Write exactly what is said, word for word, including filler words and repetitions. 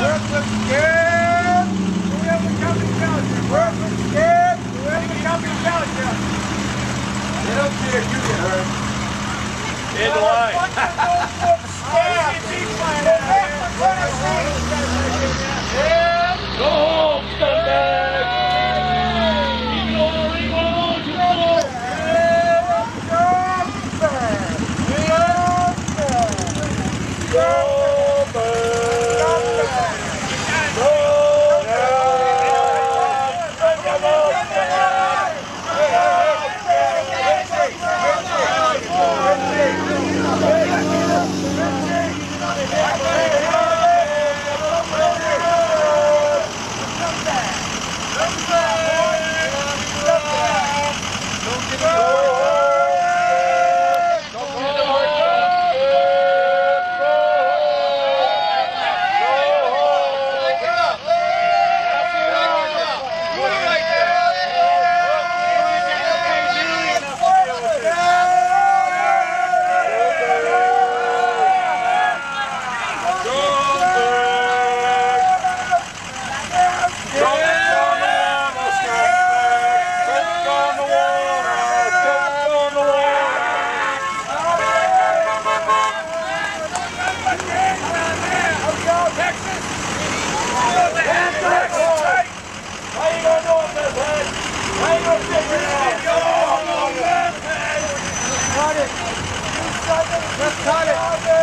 Work with Scabs. Whoever comes in Belgium. Work with Scabs. Whoever comes in Belgium. They don't care if you get hurt. In the line. Go home, scumbag! Keep going, keep going, keep going! Let's cut it.